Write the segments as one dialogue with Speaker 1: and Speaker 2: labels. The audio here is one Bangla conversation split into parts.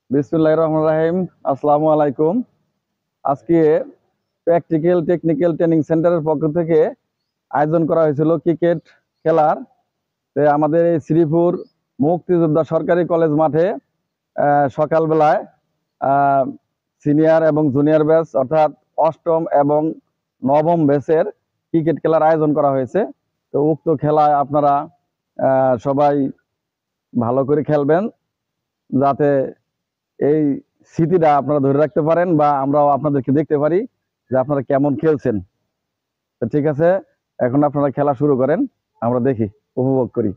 Speaker 1: বিসমিল্লাহির রহমানির রহিম। আসসালামু আলাইকুম। আজকে প্র্যাকটিক্যাল টেকনিক্যাল ট্রেনিং সেন্টারের পক্ষ থেকে আয়োজন করা হয়েছিল ক্রিকেট খেলার। আমাদের এই শ্রীপুর মুক্তিযোদ্ধা সরকারি কলেজ মাঠে সকালবেলায় সিনিয়র এবং জুনিয়র ব্যাচ অর্থাৎ অষ্টম এবং নবম ব্যাচের ক্রিকেট খেলার আয়োজন করা হয়েছে। তো উক্ত খেলায় আপনারা সবাই ভালো করে খেলবেন, যাতে এই স্মৃতিটা আপনারা ধরে রাখতে পারেন বা আমরাও আপনাদেরকে দেখতে পারি যে আপনারা কেমন খেলছেন। তো ঠিক আছে, এখন আপনারা খেলা শুরু করেন, আমরা দেখি, উপভোগ করি।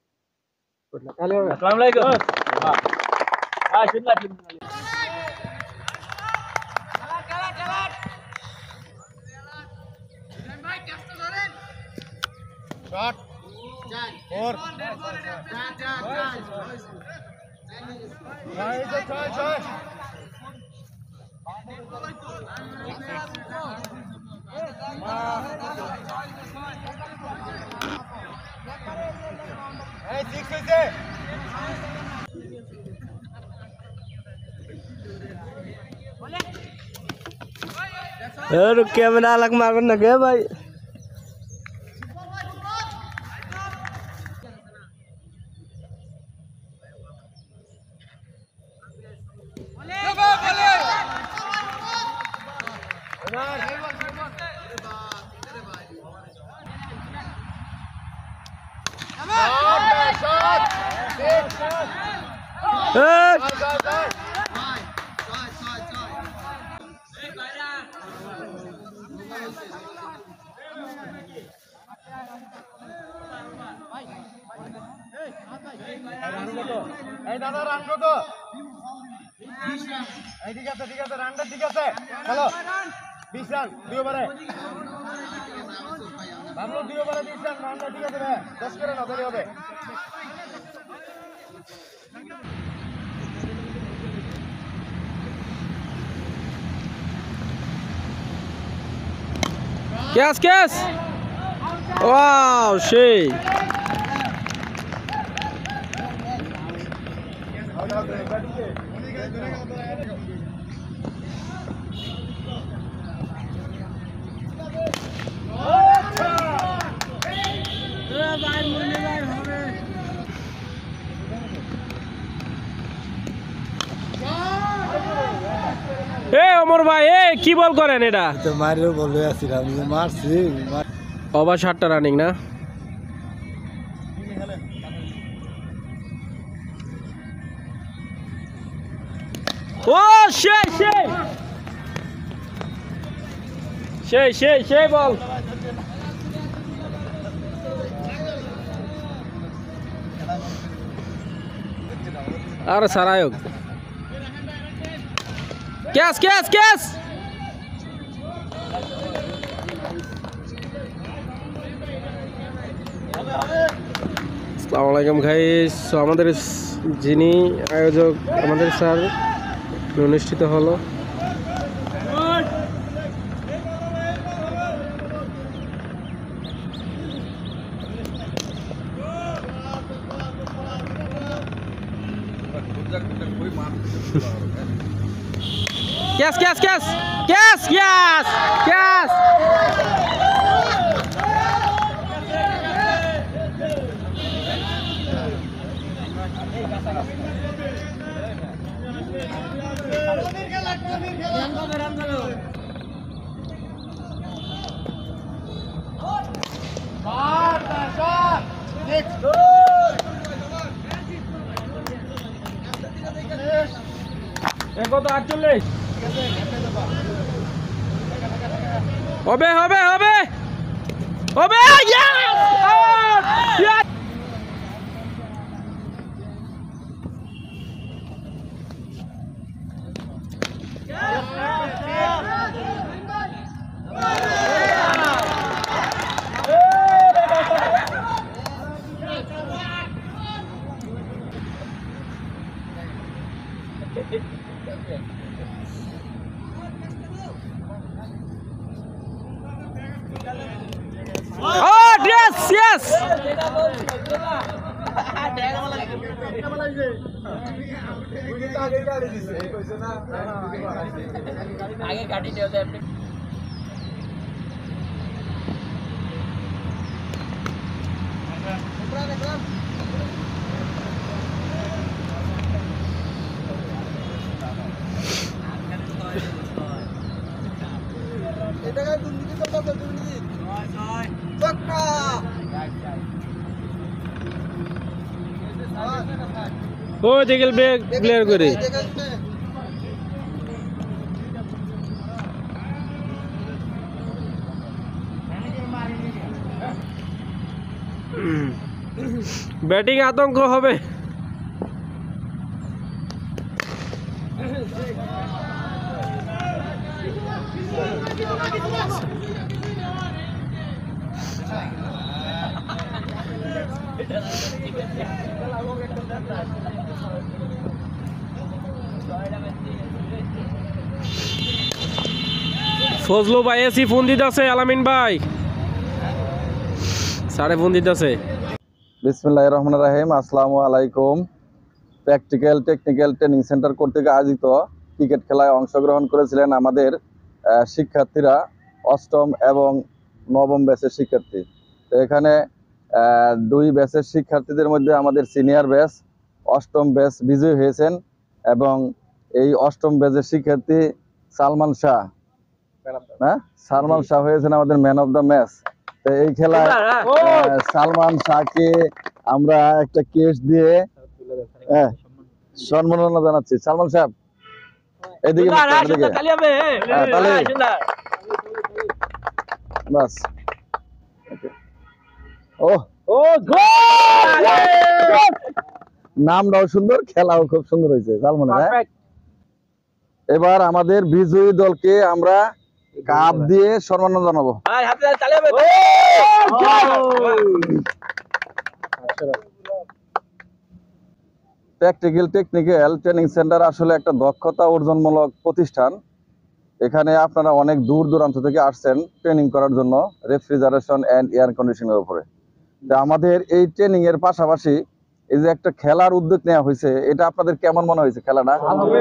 Speaker 2: कैमरा अलग मार न गए भाई।
Speaker 3: দাদা রান কত? ঠিক আছে ঠিক আছে, রানটা ঠিক আছে। হ্যালো 20 রান 2 ওভারে। ভাবলো 2 ওভারে 20 রান, রানটা ঠিক আছে ভাই, 10 করে না ধরে হবে।
Speaker 2: कैस वाओ সেই অমর ভাই কি বল করেন এটা?
Speaker 4: তো মারিও বলে আসছিলাম যে মারছি
Speaker 2: ওভার 7টা রানিং না? ও সেই বল। আর সারায়ক ক্যাচ আসসালামু আলাইকুম গাইস। আমাদের যিনি আয়োজক আমাদের স্যার অনুষ্ঠিত হলো। ক্যাচ কত 48 হবে Oh, yes. ও দেখল ব্রেক ক্লিয়ার করে ব্যাটিং আতঙ্ক হবে। ফজলু ভাই এসি ফোন দিতেছে, আলামিন ভাই সাড়ে ফোন দিতেছে।
Speaker 1: বিসমিল্লাহির রহমানির রহিম। আসসালামু আলাইকুম। প্র্যাকটিক্যাল টেকনিক্যাল ট্রেনিং সেন্টার কর্তৃক আয়োজিত ক্রিকেট খেলায় অংশগ্রহণ করেছিলেন আমাদের শিক্ষার্থীরা, অষ্টম এবং নবম ব্যাচের শিক্ষার্থী। তো এখানে দুই ব্যাচের শিক্ষার্থীদের মধ্যে আমাদের সিনিয়র ব্যাচ অষ্টম ব্যাচ বিজয়ী হয়েছেন এবং এই অষ্টম ব্যাচের শিক্ষার্থী সালমান শাহ হয়েছেন আমাদের ম্যান অফ দ্য ম্যাচ। তো এই খেলায় সালমান শাহকে আমরা একটা কেস দিয়ে সম্মাননা জানাচ্ছি। সালমান সাহেব এদিকে বাস। ও নামটাও সুন্দর, খেলাও খুব সুন্দর হয়েছে সালমান। এবার আমাদের বিজয়ী দলকে আমরা কাপ দিয়ে সম্মাননা জানাবো। প্র্যাকটিক্যাল টেকনিক্যাল ট্রেনিং সেন্টার আসলে একটা দক্ষতা অর্জনমূলক প্রতিষ্ঠান। এখানে আপনারা অনেক দূর দূরান্ত থেকে আসছেন ট্রেনিং করার জন্য রেফ্রিজারেশন অ্যান্ড এয়ার কন্ডিশনের উপরে। তো আমাদের এই ট্রেনিং এর পাশাপাশি এই যে একটা খেলার উদ্যোগ নেওয়া হয়েছে, এটা আপনাদের কেমন মনে হয়েছে খেলাটা?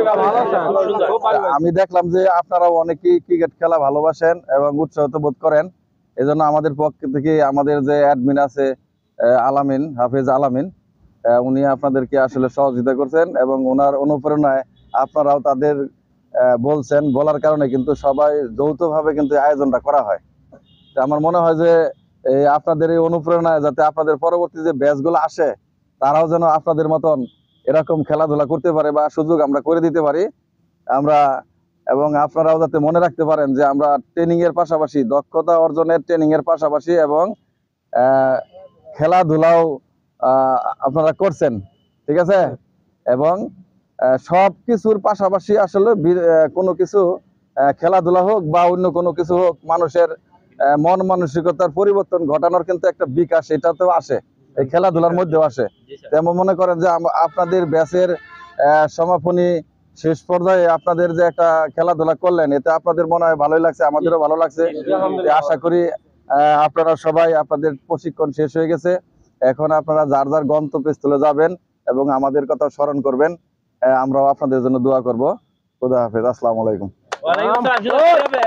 Speaker 1: আমি দেখলাম যে আপনারাও অনেকেই ক্রিকেট খেলা ভালোবাসেন এবং উৎসাহিত বোধ করেন। এজন্য আমাদের পক্ষ থেকে আমাদের যে অ্যাডমিন আছে আলামিন, হাফেজ আলামিন, উনি আপনাদেরকে আসলে সহযোগিতা করছেন এবং ওনার অনুপ্রেরণায় আপনারাও তাদের বলছেন, বলার কারণে কিন্তু সবাই যৌথভাবে কিন্তু আয়োজনটা করা হয়। তো আমার মনে হয় যে আপনাদের এই অনুপ্রেরণায় যাতে আপনাদের পরবর্তী যে ব্যাচগুলো আসে তারাও যেন আপনাদের মতন এরকম খেলাধুলা করতে পারে বা সুযোগ আমরা করে দিতে পারি আমরা, এবং আপনারাও যাতে মনে রাখতে পারেন যে আমরা ট্রেনিং এর পাশাপাশি দক্ষতা অর্জনের ট্রেনিং এর পাশাপাশি এবং খেলাধুলাও আপনারা করছেন, ঠিক আছে? এবং সব কিছুর পাশাপাশি আসলে কোনো কিছু খেলাধুলা হোক বা অন্য কোনো কিছু হোক, মানুষের মন মানসিকতার পরিবর্তন ঘটানোর কিন্তু একটা বিকাশ এটাতেও আসে, এই খেলাধুলার মধ্যেও আসে। তেমন মনে করেন যে আপনাদের ব্যাচের সমাপনী শেষ পর্যায়ে আপনাদের যে একটা খেলাধুলা করলেন, এতে আপনাদের মনে হয় ভালোই লাগছে, আমাদেরও ভালো লাগছে। আশা করি আপনারা সবাই, আপনাদের প্রশিক্ষণ শেষ হয়ে গেছে, এখন আপনারা যার যার গন্তব্যস্থলে যাবেন এবং আমাদের কথা স্মরণ করবেন। আমরাও আপনাদের জন্য দোয়া করব। খুদা হাফেজ। আসসালামু আলাইকুম।